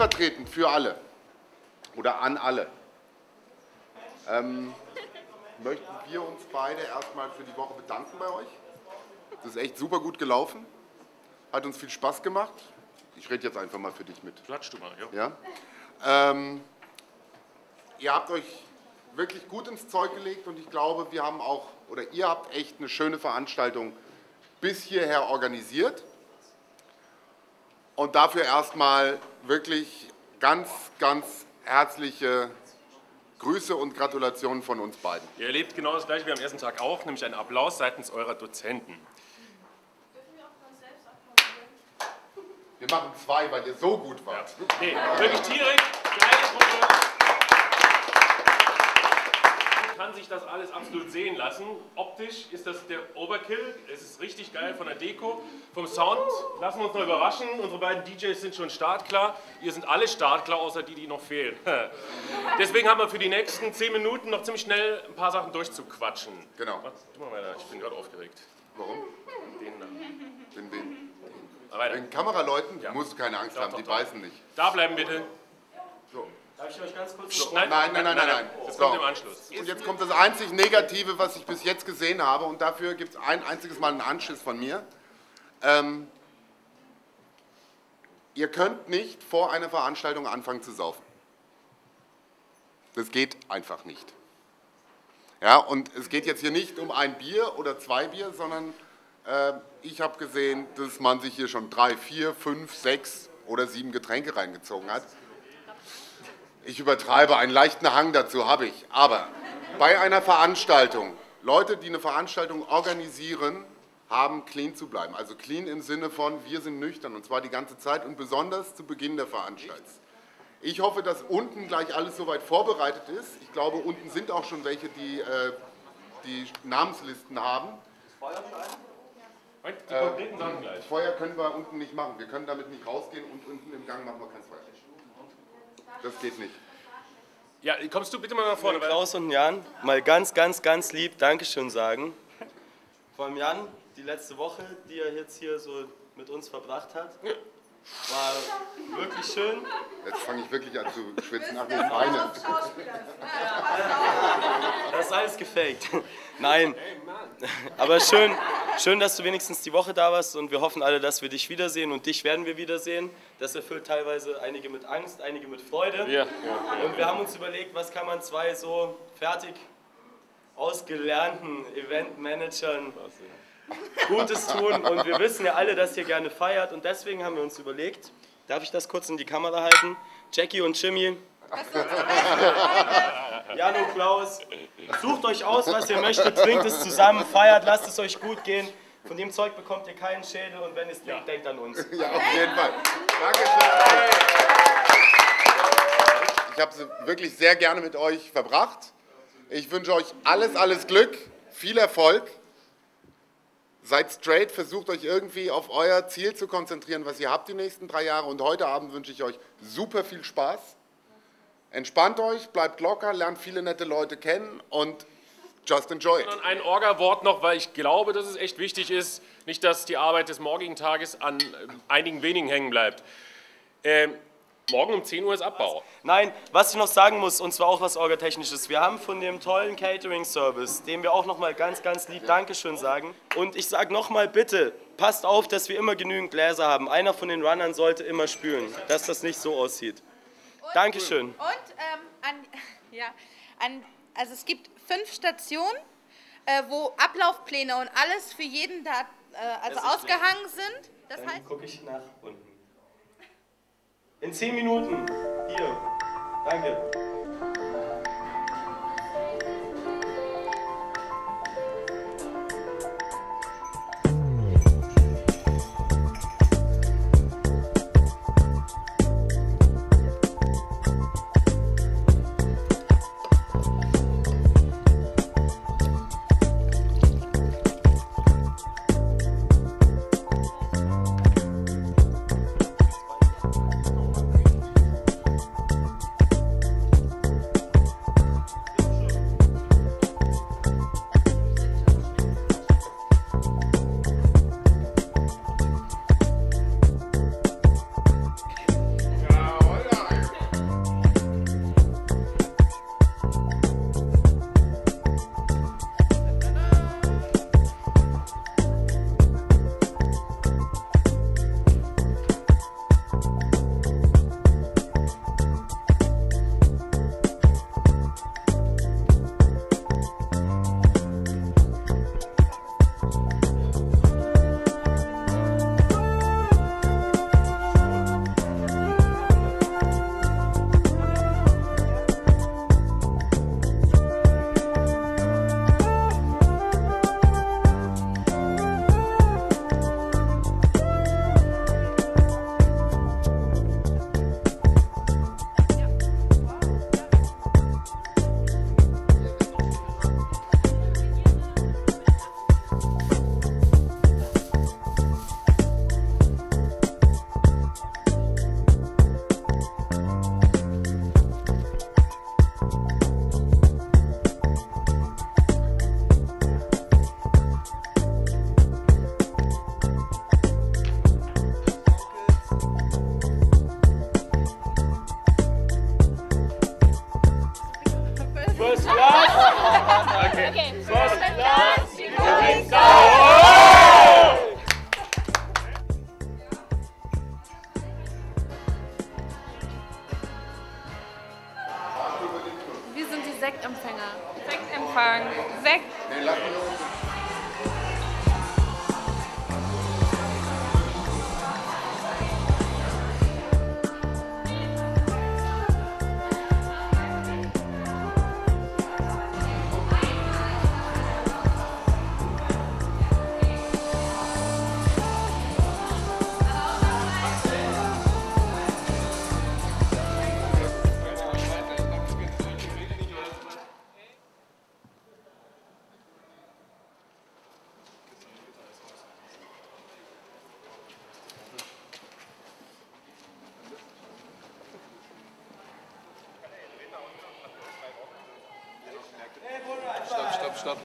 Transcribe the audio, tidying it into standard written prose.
stellvertretend für alle oder an alle möchten wir uns beide erstmal für die Woche bedanken bei euch. Das ist echt super gut gelaufen, hat uns viel Spaß gemacht. Ich rede jetzt einfach mal für dich mit. Klatsch du mal, ja. Ihr habt euch wirklich gut ins Zeug gelegt und ich glaube, wir haben auch, oder ihr habt echt eine schöne Veranstaltung bis hierher organisiert. Und dafür erstmal wirklich ganz, ganz herzliche Grüße und Gratulationen von uns beiden. Ihr erlebt genau das Gleiche wie am ersten Tag auch, nämlich einen Applaus seitens eurer Dozenten. Dürfen wir auch von uns selbst applaudieren? Wir machen 2, weil ihr so gut wart. Ja. Nee, wirklich direkt, geile Gruppe. Kann sich das alles absolut sehen lassen. Optisch ist das der Overkill. Es ist richtig geil von der Deko. Vom Sound lassen wir uns noch überraschen. Unsere beiden DJs sind schon startklar. Ihr sind alle startklar, außer die, die noch fehlen. Deswegen haben wir für die nächsten 10 Minuten noch ziemlich schnell ein paar Sachen durchzuquatschen. Genau. Tu mal weiter, ich bin gerade aufgeregt. Warum? Den da. Den Kameraleuten Ja. musst du keine Angst haben, die doch. beißen nicht. Da bleiben bitte. So. Darf ich euch ganz kurz... So, Nein. Das So. kommt im Anschluss. Und jetzt kommt das einzig Negative, was ich bis jetzt gesehen habe, und dafür gibt es ein einziges Mal einen Anschiss von mir. Ihr könnt nicht vor einer Veranstaltung anfangen zu saufen. Das geht einfach nicht. Ja, und es geht jetzt hier nicht um ein Bier oder 2 Bier, sondern ich habe gesehen, dass man sich hier schon 3, 4, 5, 6 oder 7 Getränke reingezogen hat. Ich übertreibe, einen leichten Hang dazu habe ich. Aber bei einer Veranstaltung, Leute, die eine Veranstaltung organisieren, haben clean zu bleiben. Also clean im Sinne von, wir sind nüchtern, und zwar die ganze Zeit und besonders zu Beginn der Veranstaltung. Ich hoffe, dass unten gleich alles soweit vorbereitet ist. Ich glaube, unten sind auch schon welche, die die Namenslisten haben. Die konkreten Sachen gleich. Feuer können wir unten nicht machen. Wir können damit nicht rausgehen und unten im Gang machen wir kein Feuer. Das geht nicht. Ja, kommst du bitte mal nach vorne. Klaus und Jan mal ganz, ganz, ganz lieb Dankeschön sagen. Vor allem Jan, die letzte Woche, die er jetzt hier so mit uns verbracht hat, war wirklich schön. Jetzt fange ich wirklich an zu schwitzen. Ach, das eine. Das ist alles gefaked. Nein, aber schön, dass du wenigstens die Woche da warst, und wir hoffen alle, dass wir dich wiedersehen, und dich werden wir wiedersehen. Das erfüllt teilweise einige mit Angst, einige mit Freude. Ja. Und wir haben uns überlegt, was kann man 2 so fertig ausgelernten Eventmanagern Gutes tun, und wir wissen ja alle, dass ihr gerne feiert, und deswegen haben wir uns überlegt, darf ich das kurz in die Kamera halten? Jackie und Jimmy, Jan und Klaus, sucht euch aus, was ihr möchtet, trinkt es zusammen, feiert, lasst es euch gut gehen. Von dem Zeug bekommt ihr keinen Schädel, und wenn ihr es trinkt, denkt an uns. Ja, auf jeden Fall. Dankeschön. Ich habe es wirklich sehr gerne mit euch verbracht. Ich wünsche euch alles Glück, viel Erfolg. Seid straight, versucht euch irgendwie auf euer Ziel zu konzentrieren, was ihr habt die nächsten 3 Jahre. Und heute Abend wünsche ich euch super viel Spaß. Entspannt euch, bleibt locker, lernt viele nette Leute kennen und just enjoy it. Ein Orga-Wort noch, weil ich glaube, dass es echt wichtig ist, nicht, dass die Arbeit des morgigen Tages an einigen wenigen hängen bleibt. Morgen um 10 Uhr ist Abbau. Nein, was ich noch sagen muss, und zwar auch was Orgatechnisches, wir haben von dem tollen Catering-Service, dem wir auch nochmal ganz, ganz lieb Dankeschön sagen. Und ich sage nochmal, bitte, passt auf, dass wir immer genügend Gläser haben. Einer von den Runnern sollte immer spülen, dass das nicht so aussieht. Dankeschön. Also es gibt 5 Stationen, wo Ablaufpläne und alles für jeden da ausgehangen sind. Das heißt, Dann gucke ich nach unten. In 10 Minuten. Hier. Danke. Wir sind die Sektempfänger. Sektempfang. Sekt. Nee, lass mich noch